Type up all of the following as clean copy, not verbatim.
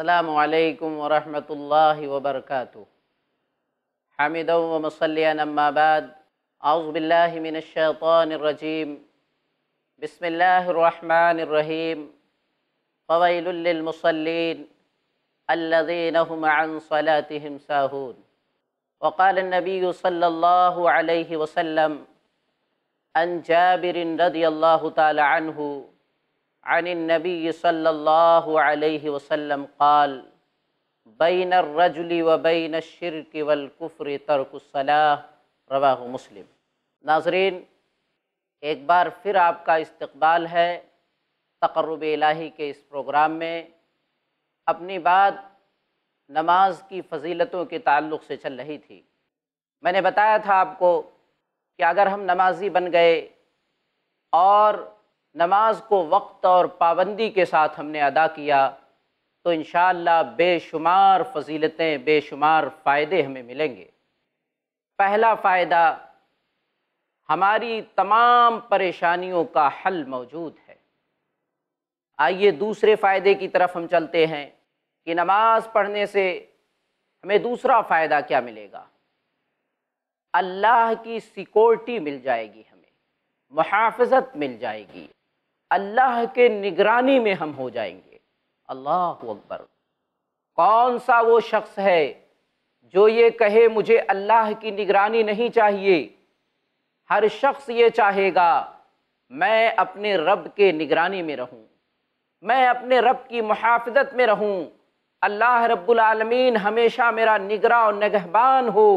السلام علیکم ورحمۃ اللہ وبرکاتہ۔ حامدا و مصلیا اما بعد، اعوذ باللہ من الشیطان الرجیم، بسم اللہ الرحمن الرحیم۔ فویل للمصلین الذین هم عن صلاتهم ساہون۔ وقال النبی صلی اللہ علیہ وسلم عن جابر رضی اللہ تعالی عنہ عن النبی صلی اللہ علیہ وسلم قال بین الرجل و بین الشرک والکفر ترک الصلاۃ، رواہ مسلم۔ ناظرین، ایک بار پھر آپ کا استقبال ہے تقرب الہی کے اس پروگرام میں۔ اپنی بات نماز کی فضیلتوں کے تعلق سے چل رہی تھی۔ میں نے بتایا تھا آپ کو کہ اگر ہم نمازی بن گئے اور نماز کو وقت اور پابندی کے ساتھ ہم نے ادا کیا تو انشاءاللہ بے شمار فضیلتیں، بے شمار فائدے ہمیں ملیں گے۔ پہلا فائدہ، ہماری تمام پریشانیوں کا حل موجود ہے۔ آئیے دوسرے فائدے کی طرف ہم چلتے ہیں کہ نماز پڑھنے سے ہمیں دوسرا فائدہ کیا ملے گا۔ اللہ کی سیکورٹی مل جائے گی، ہمیں محافظت مل جائے گی، اللہ کے نگرانی میں ہم ہو جائیں گے۔ اللہ اکبر! کون سا وہ شخص ہے جو یہ کہے مجھے اللہ کی نگرانی نہیں چاہیے؟ ہر شخص یہ چاہے گا میں اپنے رب کے نگرانی میں رہوں، میں اپنے رب کی محافظت میں رہوں، اللہ رب العالمین ہمیشہ میرا نگراں اور نگہبان ہو۔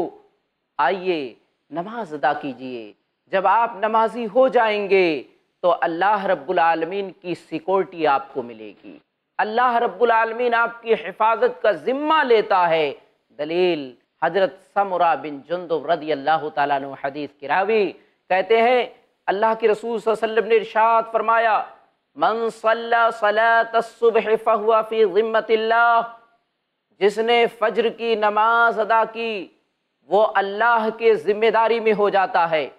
آئیے نماز ادا کیجئے۔ جب آپ نمازی ہو جائیں گے تو اللہ رب العالمین کی سیکورٹی آپ کو ملے گی، اللہ رب العالمین آپ کی حفاظت کا ذمہ لیتا ہے۔ دلیل حضرت سمرہ بن جندب رضی اللہ تعالیٰ عنہ، حدیث کی راوی، کہتے ہیں اللہ کے رسول صلی اللہ علیہ وسلم نے ارشاد فرمایا من صلی صلاۃ الصبح فہو فی ذمۃ اللہ، جس نے فجر کی نماز ادا کی وہ اللہ کے ذمہ داری میں ہو جاتا ہے،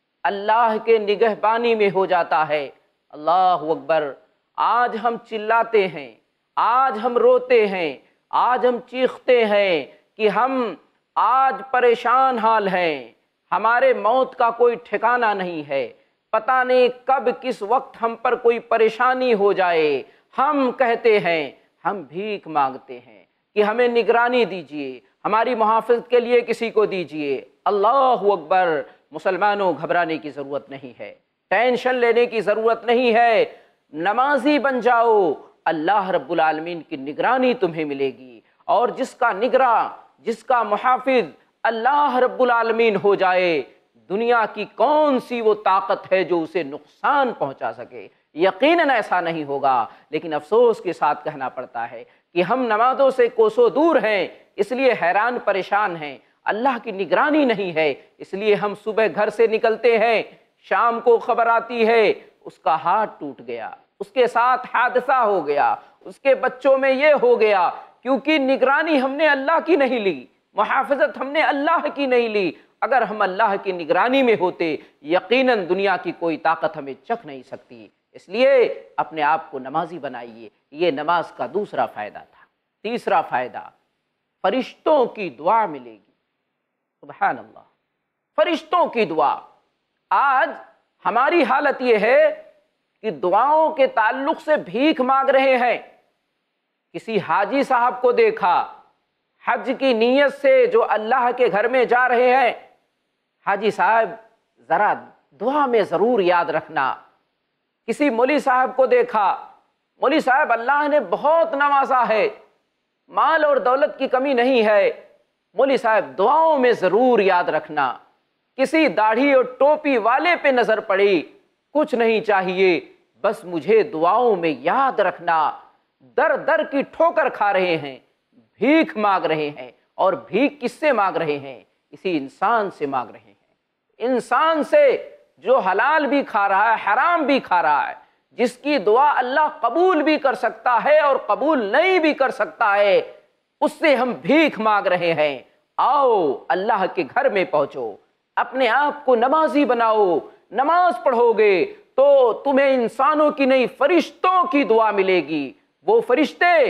اللہ کے نگہبانی میں ہو جاتا ہے۔ اللہ اکبر! آج ہم چلاتے ہیں، آج ہم روتے ہیں، آج ہم چیختے ہیں کہ ہم آج پریشان حال ہیں، ہمارے موت کا کوئی ٹھکانہ نہیں ہے، پتہ نہیں کب کس وقت ہم پر کوئی پریشانی ہو جائے۔ ہم کہتے ہیں، ہم بھیک مانگتے ہیں کہ ہمیں نگرانی دیجیے، ہماری محافظت کے لیے کسی کو دیجیے۔ اللہ اکبر! مسلمانوں، گھبرانے کی ضرورت نہیں ہے، ٹینشن لینے کی ضرورت نہیں ہے۔ نمازی بن جاؤ، اللہ رب العالمین کی نگرانی تمہیں ملے گی، اور جس کا نگراں، جس کا محافظ اللہ رب العالمین ہو جائے، دنیا کی کون سی وہ طاقت ہے جو اسے نقصان پہنچا سکے؟ یقیناً ایسا نہیں ہوگا، لیکن افسوس کے ساتھ کہنا پڑتا ہے کہ ہم نمازوں سے کوسوں دور ہیں، اس لیے حیران پریشان ہیں۔ اللہ کی نگرانی نہیں ہے، اس لیے ہم صبح گھر سے نکلتے ہیں، شام کو خبر آتی ہے اس کا ہاتھ ٹوٹ گیا، اس کے ساتھ حادثہ ہو گیا، اس کے بچوں میں یہ ہو گیا، کیونکہ نگرانی ہم نے اللہ کی نہیں لی، محافظت ہم نے اللہ کی نہیں لی۔ اگر ہم اللہ کی نگرانی میں ہوتے یقیناً دنیا کی کوئی طاقت ہمیں چکھ نہیں سکتی۔ اس لیے اپنے آپ کو نمازی بنائیے۔ یہ نماز کا دوسرا فائدہ تھا۔ تیسرا فائدہ، فرشتوں کی دعا ملے گی۔ سبحان اللہ! فرشتوں کی دعا۔ آج ہماری حالت یہ ہے کہ دعاؤں کے تعلق سے بھیک مانگ رہے ہیں۔ کسی حاجی صاحب کو دیکھا، حج کی نیت سے جو اللہ کے گھر میں جا رہے ہیں، حاجی صاحب ذرا دعا میں ضرور یاد رکھنا۔ کسی مولوی صاحب کو دیکھا، مولوی صاحب اللہ نے بہت نوازا ہے، مال اور دولت کی کمی نہیں ہے، مولوی صاحب دعاؤں میں ضرور یاد رکھنا۔ کسی داڑھی اور ٹوپی والے پہ نظر پڑی، کچھ نہیں چاہیے، بس مجھے دعاؤں میں یاد رکھنا۔ در در کی ٹھوکر کھا رہے ہیں، بھیک مانگ رہے ہیں، اور بھیک کس سے مانگ رہے ہیں؟ اسی انسان سے مانگ رہے ہیں، انسان سے جو حلال بھی کھا رہا ہے، حرام بھی کھا رہا ہے، جس کی دعا اللہ قبول بھی کر سکتا ہے اور قبول نہیں بھی کر سکتا ہے، اس سے ہم بھیک مانگ رہے ہیں۔ آؤ اللہ کے گھر میں پہنچو، اپنے آپ کو نمازی بناؤ، نماز پڑھو گے تو تمہیں انسانوں کی نہیں فرشتوں کی دعا ملے گی۔ وہ فرشتے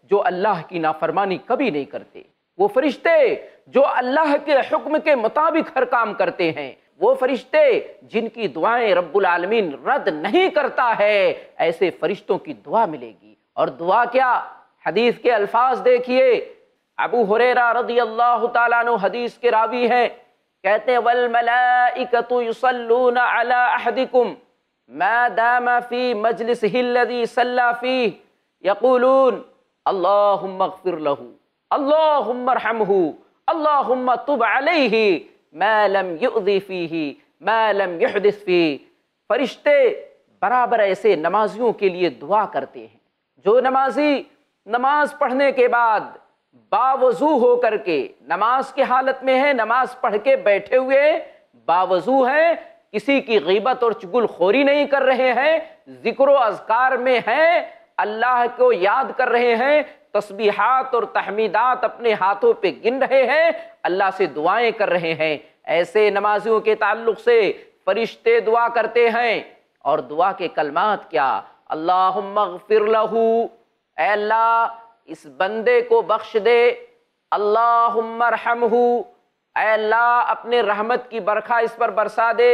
جو اللہ کی نافرمانی کبھی نہیں کرتے، وہ فرشتے جو اللہ کے حکم کے مطابق ہر کام کرتے ہیں، وہ فرشتے جن کی دعائیں رب العالمین رد نہیں کرتا ہے، ایسے فرشتوں کی دعا ملے گی۔ اور دعا کیا؟ حدیث کے الفاظ دیکھیے، ابو ہریرہ رضی اللہ تعالیٰ عنہ حدیث کے راوی ہیں، کہتے ہیں والملائکۃ یصلون علی احدکم ما دام فی مجلسہ الذی صلی فیہ یقولون اللہم اغفر لہ اللہم ارحمہ اللہم تب علیہ ما لم یؤذی فیہ ما لم یحدث فیہ۔ فرشتے برابر ایسے نمازیوں کے لیے دعا کرتے ہیں۔ جو نمازی نماز پڑھنے کے بعد باوضو ہو کر کے نماز کی حالت میں ہے، نماز پڑھ کے بیٹھے ہوئے باوضو ہیں، کسی کی غیبت اور چغل خوری نہیں کر رہے ہیں، ذکر و اذکار میں ہیں، اللہ کو یاد کر رہے ہیں، تسبیحات اور تحمیدات اپنے ہاتھوں پہ گن رہے ہیں، اللہ سے دعائیں کر رہے ہیں، ایسے نمازیوں کے تعلق سے فرشتے دعا کرتے ہیں۔ اور دعا کے کلمات کیا؟ اللہم اغفر لہ، اے اللہ اس بندے کو بخش دے، اللہم ارحمہ، اے اللہ اپنے رحمت کی برکھا اس پر برسا دے،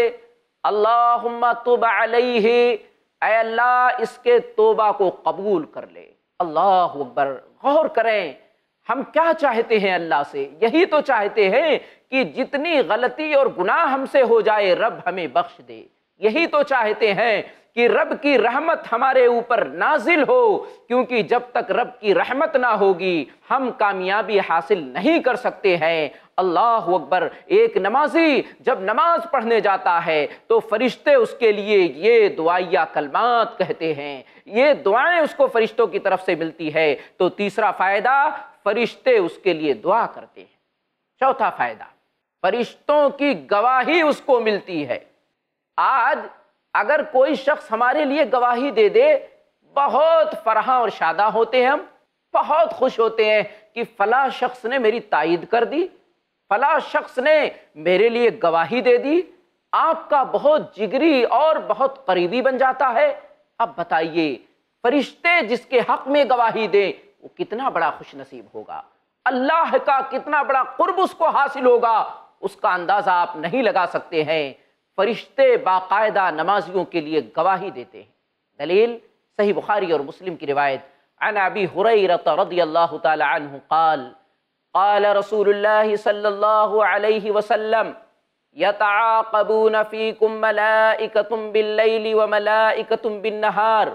اللہم تب علیہ، اے اللہ اس کے توبہ کو قبول کر لے۔ اللہ اکبر! غور کریں، ہم کیا چاہتے ہیں اللہ سے؟ یہی تو چاہتے ہیں کہ جتنی غلطی اور گناہ ہم سے ہو جائے رب ہمیں بخش دے، یہی تو چاہتے ہیں کہ رب کی رحمت ہمارے اوپر نازل ہو، کیونکہ جب تک رب کی رحمت نہ ہوگی ہم کامیابی حاصل نہیں کر سکتے ہیں۔ اللہ اکبر! ایک نمازی جب نماز پڑھنے جاتا ہے تو فرشتے اس کے لیے یہ دعائیہ کلمات کہتے ہیں، یہ دعائیں اس کو فرشتوں کی طرف سے ملتی ہے۔ تو تیسرا فائدہ، فرشتے اس کے لیے دعا کرتے ہیں۔ چوتھا فائدہ، فرشتوں کی گواہی اس کو ملتی ہے۔ آج اگر کوئی شخص ہمارے لیے گواہی دے دے، بہت فرحاں اور شاداں ہوتے ہیں، ہم بہت خوش ہوتے ہیں کہ فلاں شخص نے میری تائید کر دی، فلاں شخص نے میرے لیے گواہی دے دی، آپ کا بہت جگری اور بہت قریبی بن جاتا ہے۔ اب بتائیے فرشتے جس کے حق میں گواہی دیں وہ کتنا بڑا خوش نصیب ہوگا، اللہ کا کتنا بڑا قرب اس کو حاصل ہوگا، اس کا اندازہ آپ نہیں لگا سکتے ہیں۔ فرشتے باقاعدہ نمازیوں کے لیے گواہی دیتے ہیں۔ دلیل صحیح بخاری اور مسلم کی روایت، عن ابی ہریرہ رضی اللہ تعالی عنہ قال قال رسول اللہ صلی اللہ علیہ وسلم یتعاقبون فیکم ملائکۃ باللیل وملائکۃ بالنہار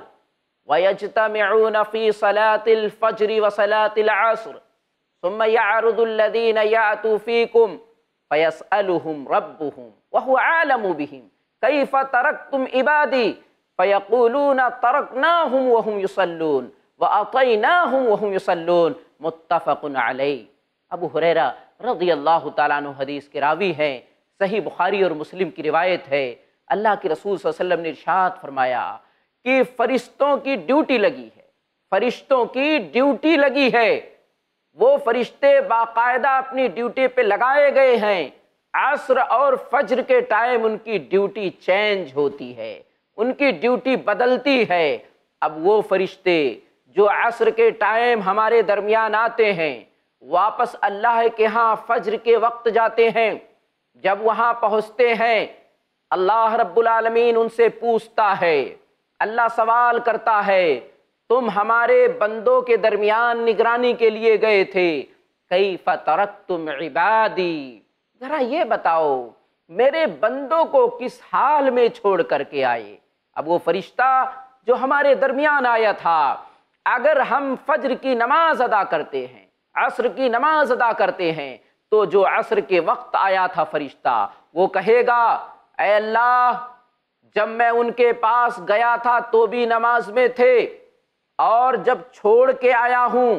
ویجتمعون فی صلاة الفجر وصلاة العصر ثم يعرض الذین یأتوا فیکم فیسألہم ربہم وهو عالم بهم كيف تركتم عبادي فيقولون تركناهم وهم يصلون وأطيناهم وهم يصلون متفق علیہ۔ ابو ہریرہ رضی اللہ تعالیٰ عنہ حدیث کے راوی ہیں، صحیح بخاری اور مسلم کی روایت ہے۔ اللہ کے رسول صلی اللہ علیہ وسلم نے ارشاد فرمایا کہ فرشتوں کی ڈیوٹی لگی ہے، فرشتوں کی ڈیوٹی لگی ہے، وہ فرشتے باقاعدہ اپنی ڈیوٹی پہ لگائے گئے ہیں۔ عصر اور فجر کے ٹائم ان کی ڈیوٹی چینج ہوتی ہے، ان کی ڈیوٹی بدلتی ہے۔ اب وہ فرشتے جو عصر کے ٹائم ہمارے درمیان آتے ہیں، واپس اللہ کے ہاں فجر کے وقت جاتے ہیں، جب وہاں پہنچتے ہیں اللہ رب العالمین ان سے پوچھتا ہے، اللہ سوال کرتا ہے تم ہمارے بندوں کے درمیان نگرانی کے لیے گئے تھے، کیف ترکتم عبادی، ذرا یہ بتاؤ میرے بندوں کو کس حال میں چھوڑ کر کے آئے۔ اب وہ فرشتہ جو ہمارے درمیان آیا تھا، اگر ہم فجر کی نماز ادا کرتے ہیں، عصر کی نماز ادا کرتے ہیں، تو جو عصر کے وقت آیا تھا فرشتہ وہ کہے گا اے اللہ جب میں ان کے پاس گیا تھا تو بھی نماز میں تھے، اور جب چھوڑ کے آیا ہوں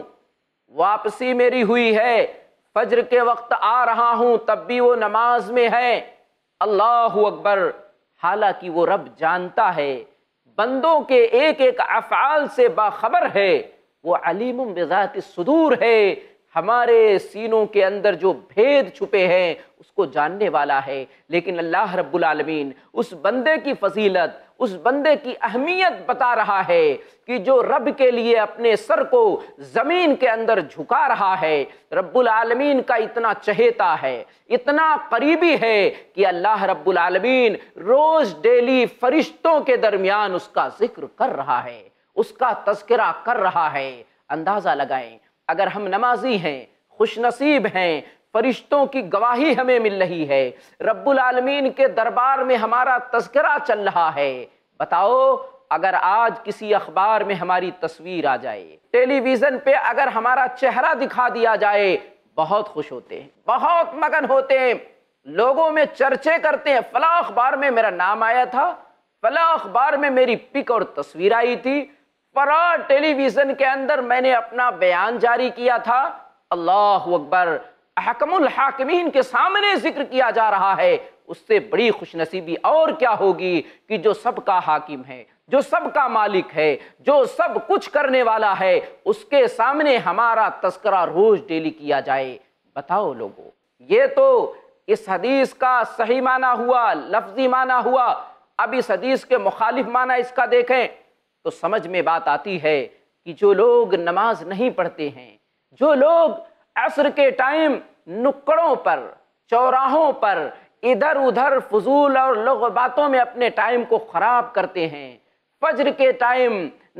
واپسی میری ہوئی ہے، فجر کے وقت آ رہا ہوں تب بھی وہ نماز میں ہے۔ اللہ اکبر! حالانکہ وہ رب جانتا ہے، بندوں کے ایک ایک افعال سے باخبر ہے، وہ علیم بذات الصدور ہے، ہمارے سینوں کے اندر جو بھید چھپے ہیں اس کو جاننے والا ہے۔ لیکن اللہ رب العالمین اس بندے کی فضیلت، اس بندے کی اہمیت بتا رہا ہے کہ جو رب کے لیے اپنے سر کو زمین کے اندر جھکا رہا ہے، رب العالمین کا اتنا چہیتا ہے، اتنا قریبی ہے کہ اللہ رب العالمین روز ڈیلی فرشتوں کے درمیان اس کا ذکر کر رہا ہے، اس کا تذکرہ کر رہا ہے۔ اندازہ لگائیں، اگر ہم نمازی ہیں، خوش نصیب ہیں، فرشتوں کی گواہی ہمیں مل رہی ہے، رب العالمین کے دربار میں ہمارا تذکرہ چل رہا ہے، بتاؤ اگر آج کسی اخبار میں ہماری تصویر آ جائے، ٹیلی ویژن پہ اگر ہمارا چہرہ دکھا دیا جائے، بہت خوش ہوتے ہیں، بہت مگن ہوتے ہیں، لوگوں میں چرچے کرتے ہیں، فلاں اخبار میں میرا نام آیا تھا، فلاں اخبار میں میری پک اور تصویر آئی تھی، فلاں ٹیلی ویژن کے اندر میں نے اپنا بیان جاری کیا تھا۔ اللہ اکبر، احکم الحاکمین کے سامنے ذکر کیا جا رہا ہے۔ اس سے بڑی خوش نصیبی اور کیا ہوگی کہ جو سب کا حاکم ہے، جو سب کا مالک ہے، جو سب کچھ کرنے والا ہے، اس کے سامنے ہمارا تذکرہ روز ڈیلی کیا جائے۔ بتاؤ لوگوں، یہ تو اس حدیث کا صحیح معنی ہوا، لفظی معنی ہوا۔ اب اس حدیث کے مخالف معنی اس کا دیکھیں تو سمجھ میں بات آتی ہے کہ جو لوگ نماز نہیں پڑھتے ہیں، جو لوگ عصر کے ٹائم نکڑوں پر، چوراہوں پر ادھر ادھر فضول اور لغو باتوں میں اپنے ٹائم کو خراب کرتے ہیں، فجر کے ٹائم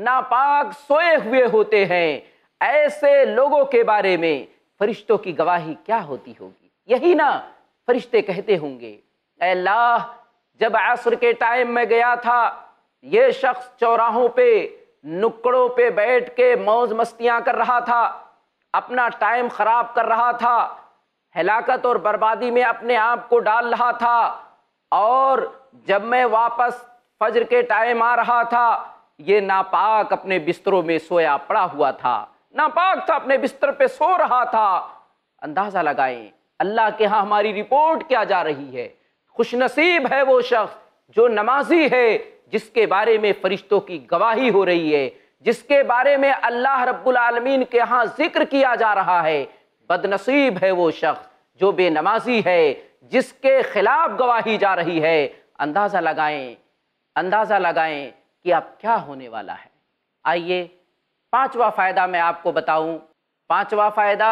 ناپاک سوئے ہوئے ہوتے ہیں، ایسے لوگوں کے بارے میں فرشتوں کی گواہی کیا ہوتی ہوگی؟ یہی نا فرشتے کہتے ہوں گے، اے اللہ، جب عصر کے ٹائم میں گیا تھا، یہ شخص چوراہوں پہ، نکڑوں پہ بیٹھ کے موج مستیاں کر رہا تھا، اپنا ٹائم خراب کر رہا تھا، ہلاکت اور بربادی میں اپنے آپ کو ڈال رہا تھا، اور جب میں واپس فجر کے ٹائم آ رہا تھا، یہ ناپاک اپنے بستروں میں سویا پڑا ہوا تھا، ناپاک تھا، اپنے بستر پہ سو رہا تھا۔ اندازہ لگائیں اللہ کے ہاں ہماری رپورٹ کیا جا رہی ہے۔ خوش نصیب ہے وہ شخص جو نمازی ہے، جس کے بارے میں فرشتوں کی گواہی ہو رہی ہے، جس کے بارے میں اللہ رب العالمین کے ہاں ذکر کیا جا رہا ہے۔ بد نصیب ہے وہ شخص جو بے نمازی ہے، جس کے خلاف گواہی جا رہی ہے۔ اندازہ لگائیں کہ اب کیا ہونے والا ہے۔ آئیے پانچواں فائدہ میں آپ کو بتاؤں۔ پانچواں فائدہ،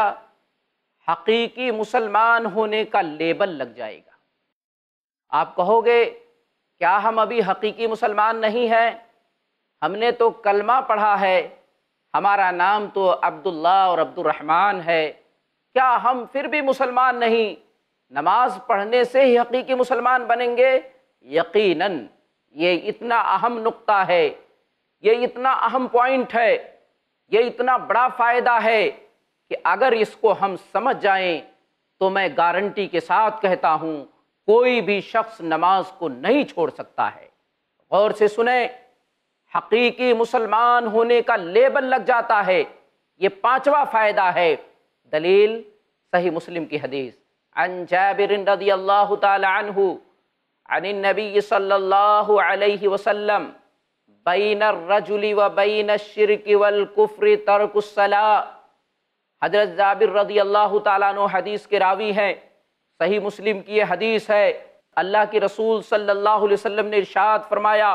حقیقی مسلمان ہونے کا لیبل لگ جائے گا۔ آپ کہو گے کیا ہم ابھی حقیقی مسلمان نہیں ہیں؟ ہم نے تو کلمہ پڑھا ہے، ہمارا نام تو عبداللہ اور عبد الرحمن ہے، کیا ہم پھر بھی مسلمان نہیں؟ نماز پڑھنے سے ہی حقیقی مسلمان بنیں گے؟ یقیناً یہ اتنا اہم نقطہ ہے، یہ اتنا اہم پوائنٹ ہے، یہ اتنا بڑا فائدہ ہے کہ اگر اس کو ہم سمجھ جائیں تو میں گارنٹی کے ساتھ کہتا ہوں کوئی بھی شخص نماز کو نہیں چھوڑ سکتا ہے۔ غور سے سنیں، حقیقی مسلمان ہونے کا لیبل لگ جاتا ہے۔ یہ پانچواں فائدہ ہے۔ دلیل صحیح مسلم کی حدیث، عن جابر رضی اللہ تعالی عنہ عن النبی صلی اللہ علیہ وسلم، بین الرجل و بین الشرک والکفر ترک الصلاۃ۔ حضرت جابر رضی اللہ تعالیٰ عنہ حدیث کے راوی ہیں، صحیح مسلم کی یہ حدیث ہے۔ اللہ کے رسول صلی اللہ علیہ وسلم نے ارشاد فرمایا،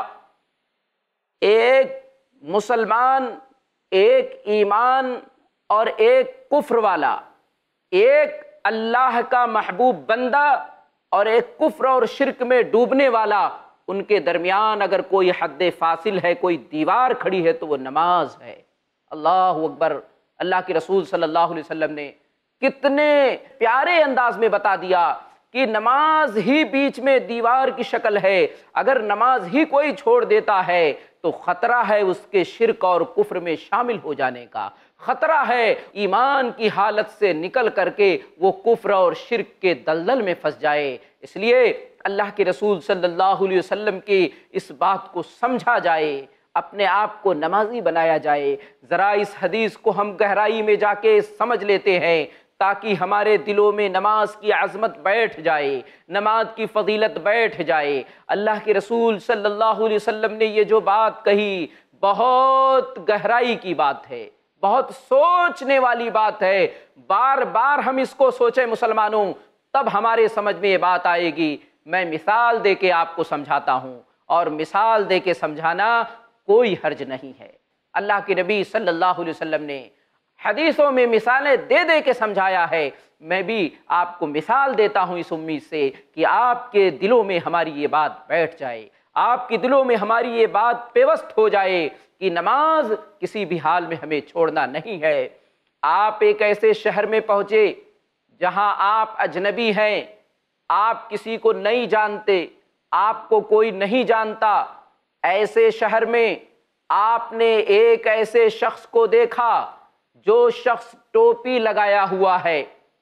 ایک مسلمان، ایک ایمان اور ایک کفر والا، ایک اللہ کا محبوب بندہ اور ایک کفر اور شرک میں ڈوبنے والا، ان کے درمیان اگر کوئی حد فاصل ہے، کوئی دیوار کھڑی ہے تو وہ نماز ہے۔ اللہ اکبر! اللہ کے رسول صلی اللہ علیہ وسلم نے کتنے پیارے انداز میں بتا دیا کہ نماز ہی بیچ میں دیوار کی شکل ہے، اگر نماز ہی کوئی چھوڑ دیتا ہے تو خطرہ ہے اس کے شرک اور کفر میں شامل ہو جانے کا، خطرہ ہے ایمان کی حالت سے نکل کر کے وہ کفر اور شرک کے دلدل میں پھنس جائے۔ اس لیے اللہ کے رسول صلی اللہ علیہ وسلم کی اس بات کو سمجھا جائے، اپنے آپ کو نمازی بنایا جائے۔ ذرا اس حدیث کو ہم گہرائی میں جا کے سمجھ لیتے ہیں تاکہ ہمارے دلوں میں نماز کی عظمت بیٹھ جائے، نماز کی فضیلت بیٹھ جائے۔ اللہ کے رسول صلی اللہ علیہ وسلم نے یہ جو بات کہی بہت گہرائی کی بات ہے، بہت سوچنے والی بات ہے، بار بار ہم اس کو سوچیں مسلمانوں، تب ہمارے سمجھ میں یہ بات آئے گی۔ میں مثال دے کے آپ کو سمجھاتا ہوں، اور مثال دے کے سمجھانا کوئی حرج نہیں ہے۔ اللہ کے نبی صلی اللہ علیہ وسلم نے حدیثوں میں مثالیں دے دے کے سمجھایا ہے۔ میں بھی آپ کو مثال دیتا ہوں اس امید سے کہ آپ کے دلوں میں ہماری یہ بات بیٹھ جائے، آپ کے دلوں میں ہماری یہ بات پیوست ہو جائے کہ نماز کسی بھی حال میں ہمیں چھوڑنا نہیں ہے۔ آپ ایک ایسے شہر میں پہنچے جہاں آپ اجنبی ہیں، آپ کسی کو نہیں جانتے، آپ کو کوئی نہیں جانتا۔ ایسے شہر میں آپ نے ایک ایسے شخص کو دیکھا جو شخص ٹوپی لگایا ہوا ہے۔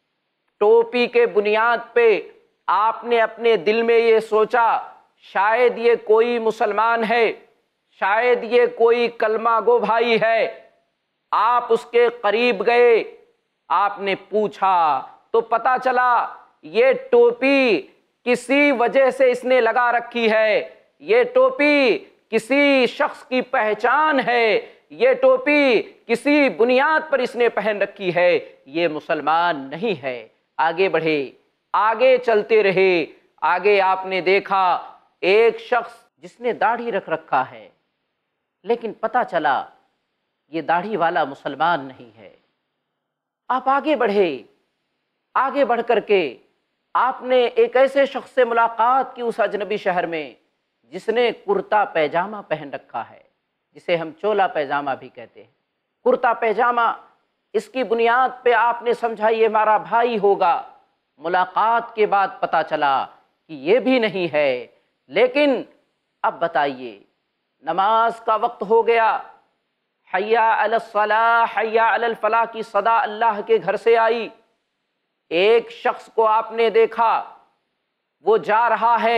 ٹوپی کے بنیاد پہ آپ نے اپنے دل میں یہ سوچا شاید یہ کوئی مسلمان ہے، شاید یہ کوئی کلمہ گو بھائی ہے۔ آپ اس کے قریب گئے، آپ نے پوچھا تو پتہ چلا یہ ٹوپی کسی وجہ سے اس نے لگا رکھی ہے، یہ ٹوپی کسی شخص کی پہچان ہے، یہ ٹوپی کسی بنیاد پر اس نے پہن رکھی ہے، یہ مسلمان نہیں ہے۔ آگے بڑھے، آگے چلتے رہے، آگے آپ نے دیکھا ایک شخص جس نے داڑھی رکھ رکھا ہے، لیکن پتہ چلا یہ داڑھی والا مسلمان نہیں ہے۔ آپ آگے بڑھے، آگے بڑھ کر کے آپ نے ایک ایسے شخص سے ملاقات کی اس اجنبی شہر میں جس نے کرتا پیجامہ پہن رکھا ہے، جسے ہم چولا پیجامہ بھی کہتے ہیں۔ کرتا پیجامہ، اس کی بنیاد پہ آپ نے سمجھا یہ ہمارا بھائی ہوگا۔ ملاقات کے بعد پتہ چلا کہ یہ بھی نہیں ہے۔ لیکن اب بتائیے، نماز کا وقت ہو گیا، حی علی الصلاح حی علی الفلاح کی صدا اللہ کے گھر سے آئی۔ ایک شخص کو آپ نے دیکھا، وہ جا رہا ہے،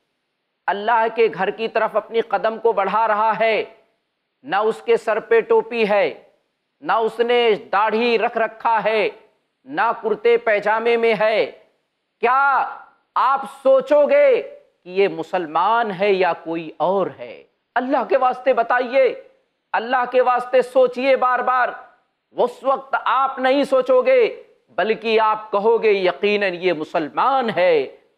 اللہ کے گھر کی طرف اپنی قدم کو بڑھا رہا ہے، نہ اس کے سر پہ ٹوپی ہے، نہ اس نے داڑھی رکھ رکھا ہے، نہ کرتے پیجامے میں ہے۔ کیا آپ سوچو گے کہ یہ مسلمان ہے یا کوئی اور ہے؟ اللہ کے واسطے بتائیے، اللہ کے واسطے سوچئے بار بار۔ اس وقت آپ نہیں سوچو گے بلکہ آپ کہو گے یقیناً یہ مسلمان ہے۔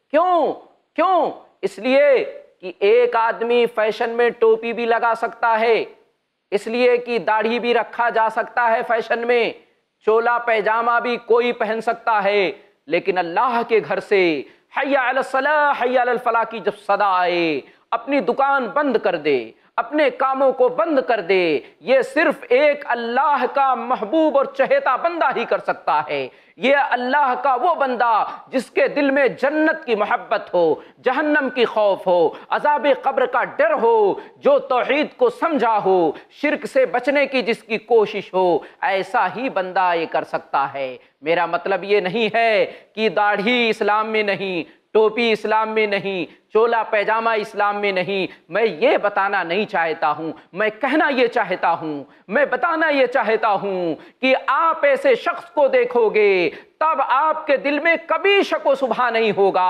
کیوں؟ اس لیے کہ ایک آدمی فیشن میں ٹوپی بھی لگا سکتا ہے، اس لیے کہ داڑھی بھی رکھا جا سکتا ہے فیشن میں، چولا پیجامہ بھی کوئی پہن سکتا ہے، لیکن اللہ کے گھر سے حی علی الصلاح حی علی الفلاح کی جب صدا آئے، اپنی دکان بند کر دے، اپنے کاموں کو بند کر دے۔ یہ صرف ایک اللہ کا محبوب اور چہیتا بندہ ہی کر سکتا ہے۔ یہ اللہ کا وہ بندہ جس کے دل میں جنت کی محبت ہو، جہنم کی خوف ہو، عذاب قبر کا ڈر ہو، جو توحید کو سمجھا ہو، شرک سے بچنے کی جس کی کوشش ہو، ایسا ہی بندہ یہ کر سکتا ہے۔ میرا مطلب یہ نہیں ہے کہ داڑھی اسلام میں نہیں، ٹوپی اسلام میں نہیں، چولا پیجامہ اسلام میں نہیں۔ میں یہ بتانا نہیں چاہتا ہوں، میں کہنا یہ چاہتا ہوں، میں بتانا یہ چاہتا ہوں کہ آپ ایسے شخص کو دیکھو گے تب آپ کے دل میں کبھی شک و شبہ نہیں ہوگا۔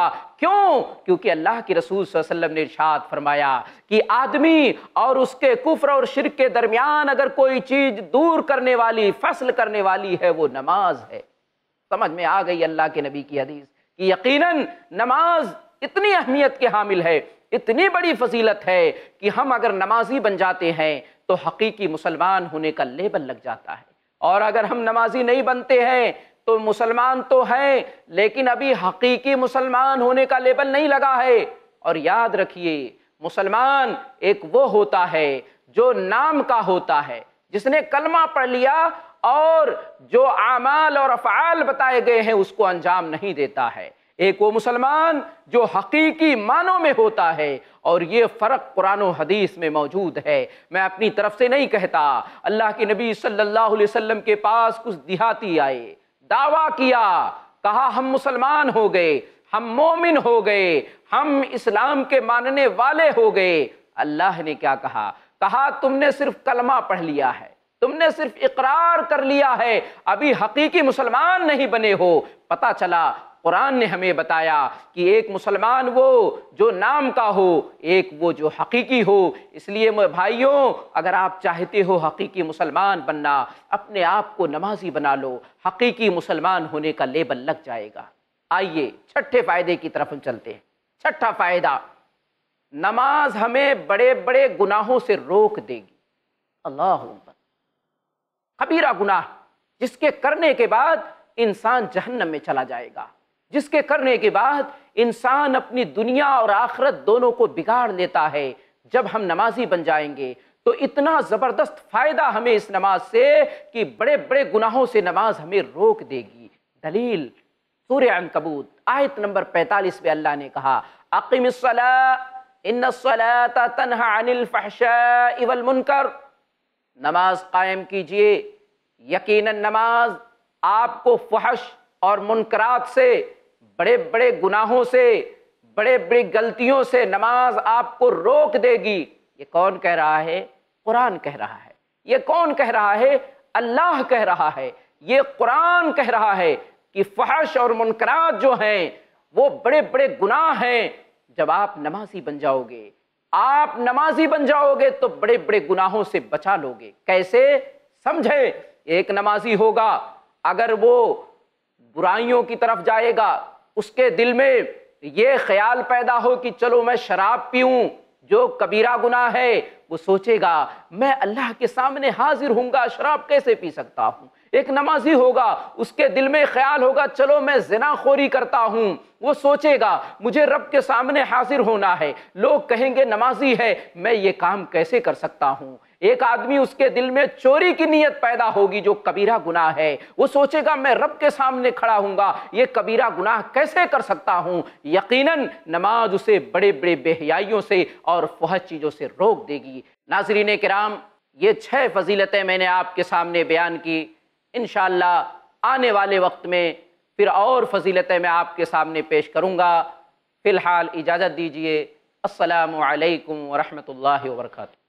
کیونکہ اللہ کے رسول صلی اللہ علیہ وسلم نے ارشاد فرمایا کہ آدمی اور اس کے کفر اور شرک کے درمیان اگر کوئی چیز دور کرنے والی، فصل کرنے والی ہے، وہ نماز ہے۔ سمجھ میں آ گئی اللہ کے نبی کی حدیث کہ یقیناً نماز اتنی اہمیت کے حامل ہے، اتنی بڑی فضیلت ہے کہ ہم اگر نمازی بن جاتے ہیں تو حقیقی مسلمان ہونے کا لیبل لگ جاتا ہے، اور اگر ہم نمازی نہیں بنتے ہیں تو مسلمان تو ہیں لیکن ابھی حقیقی مسلمان ہونے کا لیبل نہیں لگا ہے۔ اور یاد رکھیے، مسلمان ایک وہ ہوتا ہے جو نام کا ہوتا ہے، جس نے کلمہ پڑھ لیا اور جو اعمال اور افعال بتائے گئے ہیں اس کو انجام نہیں دیتا ہے۔ ایک وہ مسلمان جو حقیقی معنوں میں ہوتا ہے، اور یہ فرق قرآن و حدیث میں موجود ہے۔ میں اپنی طرف سے نہیں کہتا۔ اللہ کے نبی صلی اللہ علیہ وسلم کے پاس کچھ دیہاتی آئے، دعویٰ کیا، کہا ہم مسلمان ہو گئے، ہم مومن ہو گئے، ہم اسلام کے ماننے والے ہو گئے۔ اللہ نے کیا کہا؟ کہا تم نے صرف کلمہ پڑھ لیا ہے، تم نے صرف اقرار کر لیا ہے، ابھی حقیقی مسلمان نہیں بنے ہو۔ پتہ چلا قرآن نے ہمیں بتایا کہ ایک مسلمان وہ جو نام کا ہو، ایک وہ جو حقیقی ہو۔ اس لیے بھائیوں، اگر آپ چاہتے ہو حقیقی مسلمان بننا، اپنے آپ کو نمازی بنا لو، حقیقی مسلمان ہونے کا لیبل لگ جائے گا۔ آئیے چھٹے فائدے کی طرف ہم چلتے ہیں۔ چھٹا فائدہ، نماز ہمیں بڑے بڑے گناہوں سے روک دے گی۔ اللہ اکبر، کبیرہ گناہ جس کے کرنے کے بعد انسان جہنم میں چلا جائے گا، جس کے کرنے کے بعد انسان اپنی دنیا اور آخرت دونوں کو بگاڑ لیتا ہے، جب ہم نمازی بن جائیں گے تو اتنا زبردست فائدہ ہمیں اس نماز سے کہ بڑے بڑے گناہوں سے نماز ہمیں روک دے گی۔ دلیل سورہ عنکبوت آیت نمبر 45 میں اللہ نے کہا، اقم الصلاۃ ان الصلاۃ تنہی عن الفحشاء والمنکر، نماز قائم کیجئے، یقیناً نماز آپ کو فحش اور منکرات سے، بڑے بڑے گناہوں سے، بڑے بڑی غلطیوں سے نماز آپ کو روک دے گی۔ یہ کون کہہ رہا ہے؟ قرآن کہہ رہا ہے۔ یہ کون کہہ رہا ہے؟ اللہ کہہ رہا ہے۔ یہ قرآن کہہ رہا ہے کہ فحش اور منکرات جو ہیں وہ بڑے بڑے گناہ ہیں۔ جب آپ نمازی بن جاؤ گے، آپ نمازی بن جاؤ گے تو بڑے بڑے گناہوں سے بچا لو گے۔ کیسے؟ سمجھے، ایک نمازی ہوگا، اگر وہ برائیوں کی طرف جائے گا، اس کے دل میں یہ خیال پیدا ہو کہ چلو میں شراب پیوں، جو کبیرہ گناہ ہے، وہ سوچے گا میں اللہ کے سامنے حاضر ہوں گا، شراب کیسے پی سکتا ہوں۔ ایک نمازی ہوگا، اس کے دل میں خیال ہوگا چلو میں زنا خوری کرتا ہوں، وہ سوچے گا مجھے رب کے سامنے حاضر ہونا ہے، لوگ کہیں گے نمازی ہے، میں یہ کام کیسے کر سکتا ہوں۔ ایک آدمی اس کے دل میں چوری کی نیت پیدا ہوگی جو کبیرہ گناہ ہے، وہ سوچے گا میں رب کے سامنے کھڑا ہوں گا، یہ کبیرہ گناہ کیسے کر سکتا ہوں۔ یقیناً نماز اسے بڑے بڑے بے حیائیوں سے اور فحش چیزوں سے روک دے گی۔ ناظرین کرام، یہ 6 فضیلتیں میں نے آپ کے سامنے بیان کی۔ انشاءاللہ آنے والے وقت میں پھر اور فضیلتیں میں آپ کے سامنے پیش کروں گا۔ فی الحال اجازت دیجیے۔ السلام علیکم ورحمۃ اللہ وبرکاتہ۔